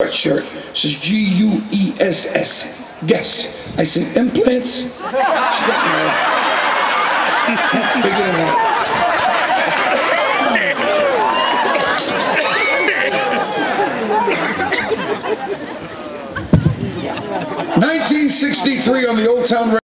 shirt. It says G-U-E-S-S. Guess. I said, implants? She got married. Figured it out. 1963 on the Old Town